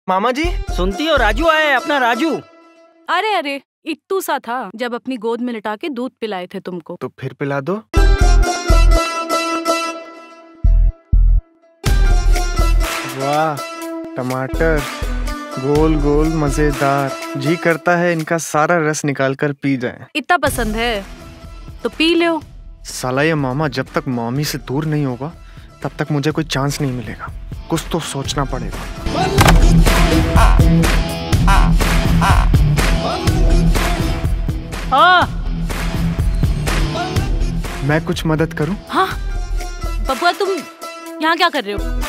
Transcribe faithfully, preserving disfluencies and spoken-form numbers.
मामा जी सुनती हो, राजू आया है, अपना राजू। अरे अरे इत्तू सा था जब अपनी गोद में लिटा के दूध पिलाए थे तुमको। तो फिर पिला दो। वाह, टमाटर गोल गोल मजेदार, जी करता है इनका सारा रस निकाल कर पी जाए। इतना पसंद है तो पी लो। साला ये मामा जब तक मम्मी से दूर नहीं होगा तब तक मुझे कोई चांस नहीं मिलेगा। कुछ तो सोचना पड़ेगा। हाँ मैं कुछ मदद करूं? हाँ बबुआ, तुम यहाँ क्या कर रहे हो?